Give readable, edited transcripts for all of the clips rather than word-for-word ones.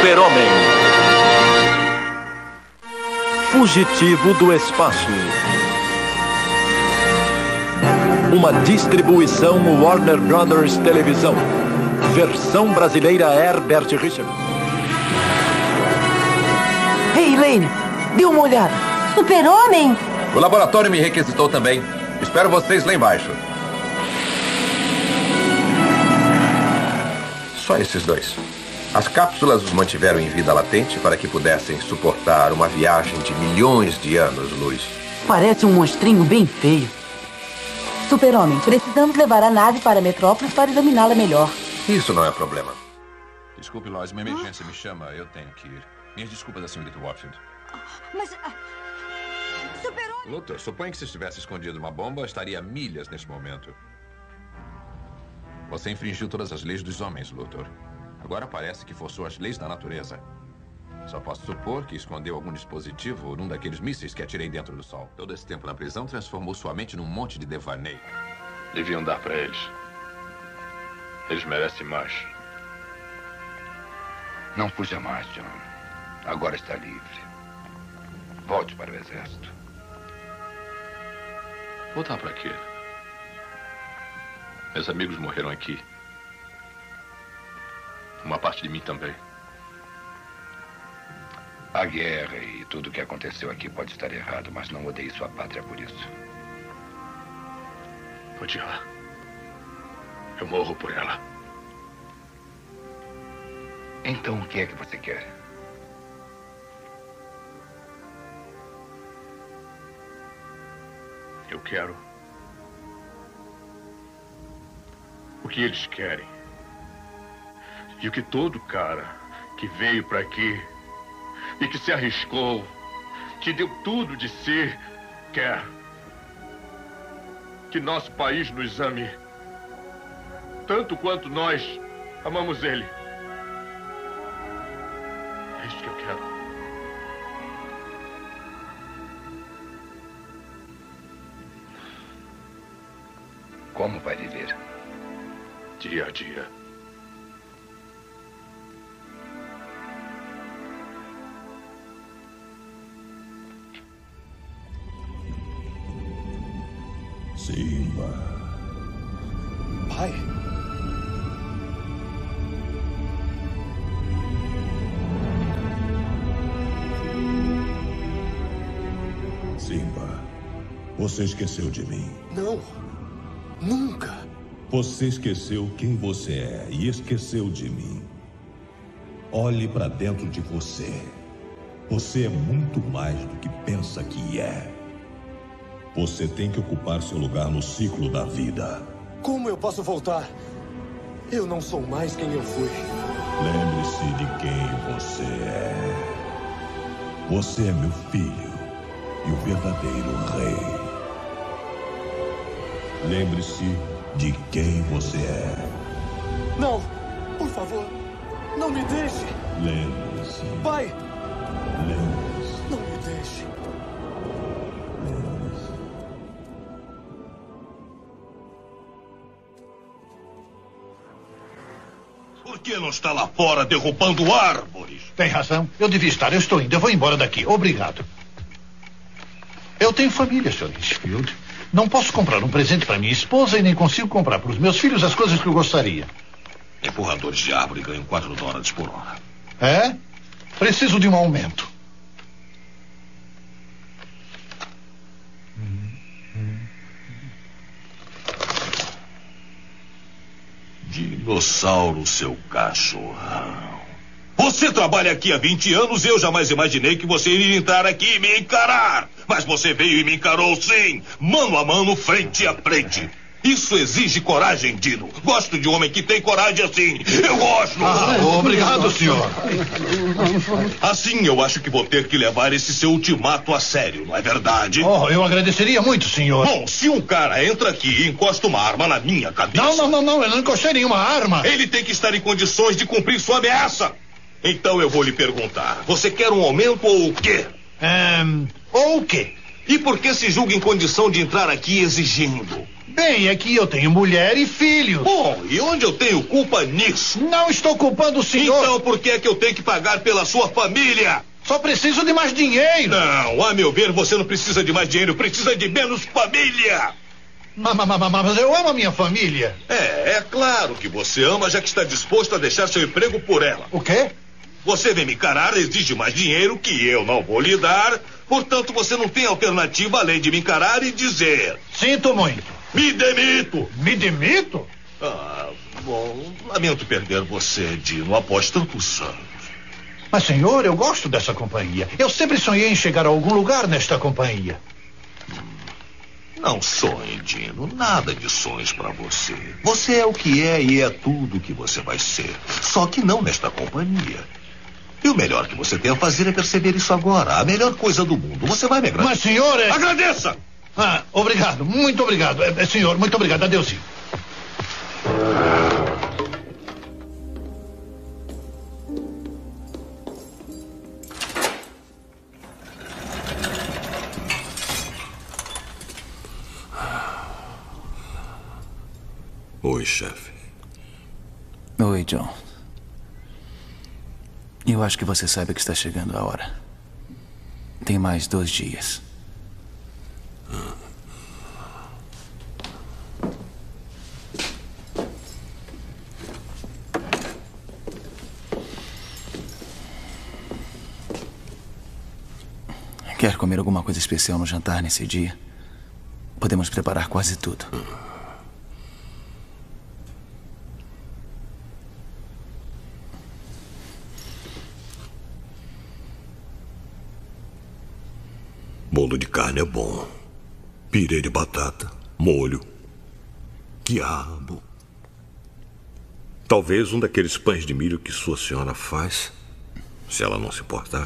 Super-Homem. Fugitivo do Espaço. Uma distribuição Warner Brothers Televisão. Versão brasileira Herbert Richards. Ei, Elaine, dê uma olhada. Super-Homem? O laboratório me requisitou também. Espero vocês lá embaixo. Só esses dois. As cápsulas os mantiveram em vida latente para que pudessem suportar uma viagem de milhões de anos-luz. Parece um monstrinho bem feio. Super-Homem, precisamos levar a nave para a Metrópolis para examiná-la melhor. Isso não é problema. Desculpe, Lois, uma emergência me chama. Eu tenho que ir. Minhas desculpas, senhorita Warfield. Mas... Super-Homem... Luthor, suponho que se estivesse escondido uma bomba, estaria a milhas neste momento. Você infringiu todas as leis dos homens, Luthor. Agora parece que forçou as leis da natureza. Só posso supor que escondeu algum dispositivo num daqueles mísseis que atirei dentro do Sol. Todo esse tempo na prisão transformou sua mente num monte de devaneio. Deviam dar para eles. Eles merecem mais. Não fuja mais, John. Agora está livre. Volte para o exército. Voltar para quê? Meus amigos morreram aqui. Uma parte de mim também. A guerra e tudo o que aconteceu aqui pode estar errado, mas não odeie sua pátria por isso. Odiar. Eu morro por ela. Então o que é que você quer? Eu quero o que eles querem. E o que todo cara que veio para aqui e que se arriscou, que deu tudo de si, quer. Que nosso país nos ame tanto quanto nós amamos ele. É isso que eu quero. Como vai viver? Dia a dia. Simba. Pai? Simba, você esqueceu de mim. Não, nunca. Você esqueceu quem você é e esqueceu de mim. Olhe para dentro de você. Você é muito mais do que pensa que é. Você tem que ocupar seu lugar no ciclo da vida. Como eu posso voltar? Eu não sou mais quem eu fui. Lembre-se de quem você é. Você é meu filho e o verdadeiro rei. Lembre-se de quem você é. Não, por favor, não me deixe. Lembre-se. Pai! Lembre-se. Não me deixe. Lembre-se. Por que não está lá fora derrubando árvores? Tem razão. Eu devia estar. Eu estou indo. Eu vou embora daqui. Obrigado. Eu tenho família, Sr. Litchfield. Não posso comprar um presente para minha esposa e nem consigo comprar para os meus filhos as coisas que eu gostaria. Empurradores de árvore ganham $4 por hora. É? Preciso de um aumento. Dinossauro, seu cachorrão. Você trabalha aqui há 20 anos e eu jamais imaginei que você iria entrar aqui e me encarar. Mas você veio e me encarou sim, mano a mano, frente a frente. Isso exige coragem, Dino. Gosto de homem que tem coragem assim. Eu gosto. Obrigado, senhor. Assim eu acho que vou ter que levar esse seu ultimato a sério, não é verdade? Oh, eu agradeceria muito, senhor. Bom, se um cara entra aqui e encosta uma arma na minha cabeça... Não, eu não encostei nenhuma arma. Ele tem que estar em condições de cumprir sua ameaça. Então eu vou lhe perguntar, você quer um aumento ou o quê? Ou o quê? E por que se julga em condição de entrar aqui exigindo? Bem, é que eu tenho mulher e filhos. Bom, e onde eu tenho culpa nisso? Não estou culpando o senhor. Então por que é que eu tenho que pagar pela sua família? Só preciso de mais dinheiro. Não, a meu ver, você não precisa de mais dinheiro, precisa de menos família. Mas eu amo a minha família. É claro que você ama, já que está disposto a deixar seu emprego por ela. O quê? Você vem me encarar, exige mais dinheiro que eu não vou lhe dar. Portanto, você não tem alternativa além de me encarar e dizer... Sinto muito. Me demito. Me demito? Bom, lamento perder você, Dino, após tantos anos. Mas, senhor, eu gosto dessa companhia. Eu sempre sonhei em chegar a algum lugar nesta companhia. Não sonhe, Dino. Nada de sonhos para você. Você é o que é e é tudo o que você vai ser. Só que não nesta companhia. E o melhor que você tem a fazer é perceber isso agora. A melhor coisa do mundo. Você vai me agradecer. Mas, senhor... Agradeça! Obrigado. Muito obrigado. Senhor, muito obrigado. Adeus. Oi, chefe. Oi, John. Eu acho que você sabe que está chegando a hora. Tem mais 2 dias. Quer comer alguma coisa especial no jantar nesse dia? Podemos preparar quase tudo. Bolo de carne é bom. Pirê de batata, molho, quiabo. Talvez um daqueles pães de milho que sua senhora faz, se ela não se importar.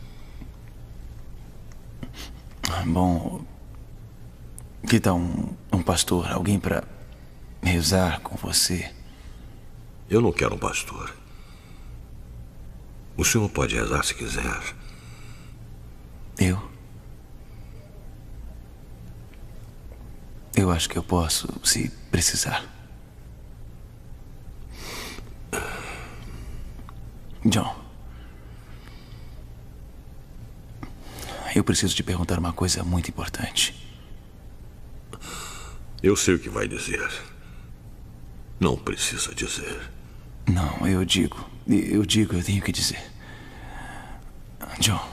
Bom, que tal um pastor, alguém para rezar com você? Eu não quero um pastor. O senhor pode rezar se quiser. Eu acho que eu posso, se precisar. John, eu preciso te perguntar uma coisa muito importante. Eu sei o que vai dizer. Não precisa dizer. Não, eu tenho que dizer. John,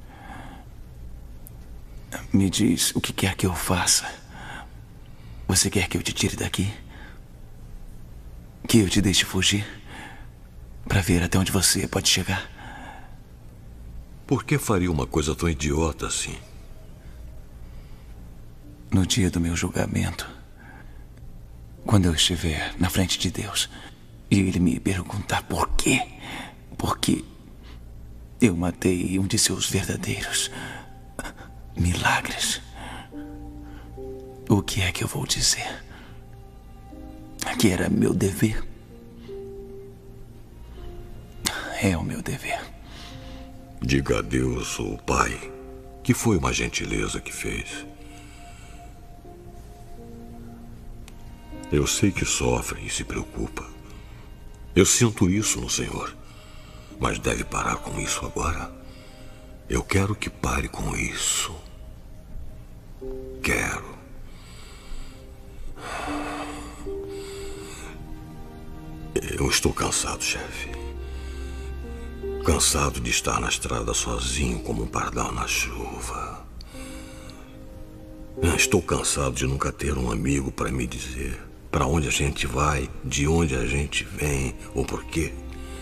me diz o que quer que eu faça. Você quer que eu te tire daqui? Que eu te deixe fugir? Para ver até onde você pode chegar? Por que faria uma coisa tão idiota assim? No dia do meu julgamento, quando eu estiver na frente de Deus e Ele me perguntar por quê? Porque eu matei um de seus verdadeiros milagres. O que é que eu vou dizer? Que era meu dever? É o meu dever. Diga a Deus, o Pai, que foi uma gentileza que fez. Eu sei que sofre e se preocupa. Eu sinto isso no Senhor. Mas deve parar com isso agora. Eu quero que pare com isso. Quero. Eu estou cansado, chefe. Cansado de estar na estrada sozinho como um pardal na chuva. Estou cansado de nunca ter um amigo para me dizer para onde a gente vai, de onde a gente vem, ou por quê.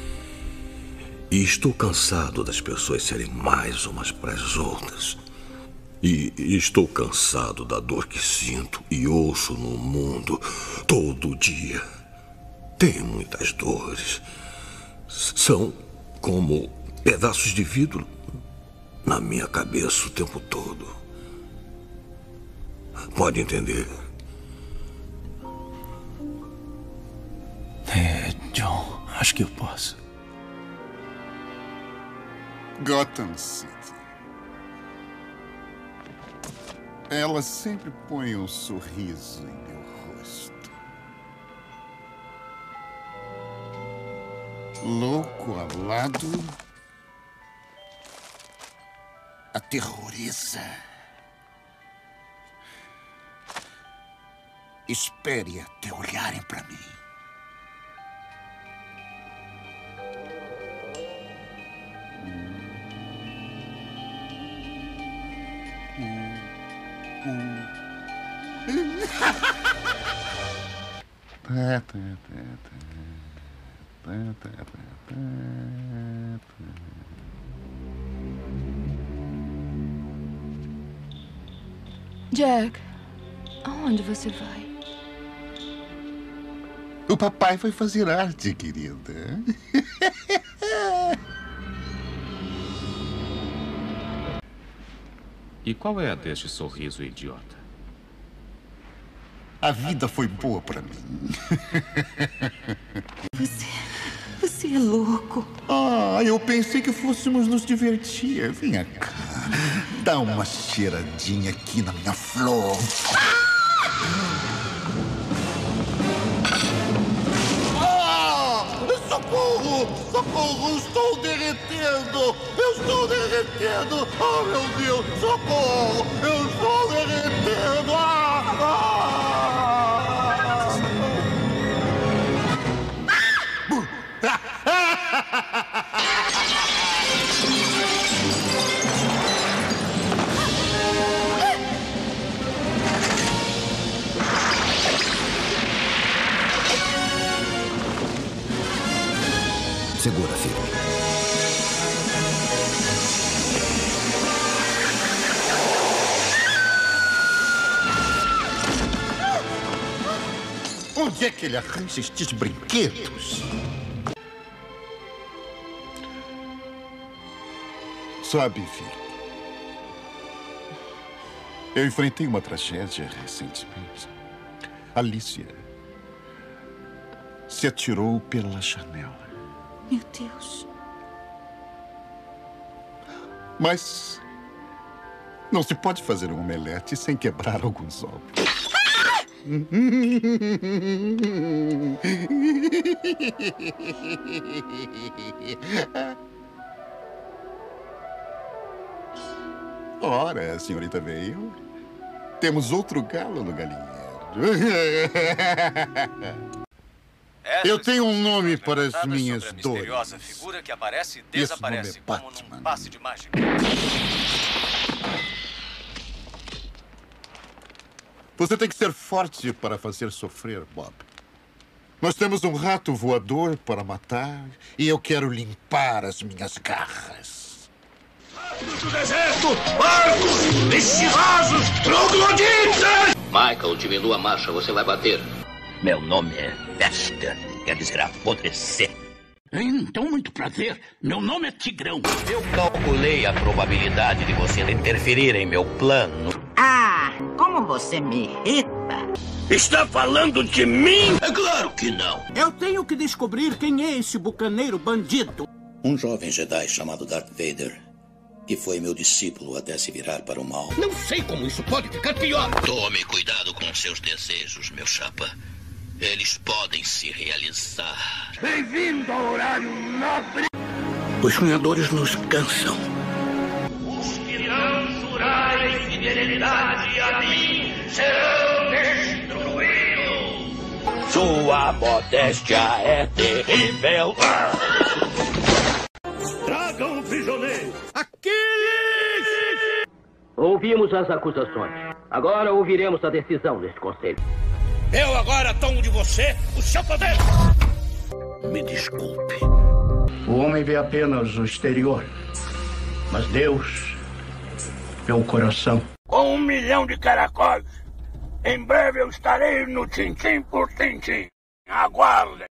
E estou cansado das pessoas serem mais umas para as outras. E estou cansado da dor que sinto e ouço no mundo todo dia. Tenho muitas dores. São como pedaços de vidro na minha cabeça o tempo todo. Pode entender? John, acho que eu posso. Gotham City. Ela sempre põe um sorriso em meu louco ao lado aterroriza. Espere até olharem para mim. Jack, aonde você vai? O papai foi fazer arte, querida. E qual é a deste sorriso idiota? A vida foi boa para mim. Você é louco. Ah, eu pensei que fôssemos nos divertir. Venha cá. Dá uma cheiradinha aqui na minha flor. Socorro! Socorro! Estou derretendo! Eu estou derretendo! Oh, meu Deus! Socorro! Eu estou derretendo! Segura, filho. Onde é que ele arranja estes brinquedos? Sabe, filho, eu enfrentei uma tragédia recentemente. Alicia se atirou pela janela. Meu Deus. Mas não se pode fazer um omelete sem quebrar alguns ovos. Ora, a senhorita veio. Temos outro galo no galinheiro. Eu tenho um nome para as minhas dores. Misteriosa figura que aparece e desaparece como num passe de mágica. Você tem que ser forte para fazer sofrer, Bob. Nós temos um rato voador para matar e eu quero limpar as minhas garras. Do deserto, barcos, estilosos, trogloditas! Michael, diminua a marcha, você vai bater. Meu nome é Festa, quer dizer apodrecer. Então, muito prazer. Meu nome é Tigrão. Eu calculei a probabilidade de você interferir em meu plano. Ah, como você me irrita. Está falando de mim? É claro que não. Eu tenho que descobrir quem é esse bucaneiro bandido. Um jovem Jedi chamado Darth Vader, que foi meu discípulo até se virar para o mal. Não sei como isso pode ficar pior. Tome cuidado com seus desejos, meu chapa. Eles podem se realizar. Bem-vindo ao horário nobre. Os sonhadores nos cansam. Os que não jurarem fidelidade a mim serão destruídos. Sua modéstia é terrível. Tragam o prisioneiro. Aquiles! Ouvimos as acusações. Agora ouviremos a decisão deste conselho. Eu agora tomo de você o seu poder. Me desculpe. O homem vê apenas o exterior, mas Deus vê o coração. Com 1 milhão de caracóis, em breve eu estarei no Tintim por Tintim. Aguardem.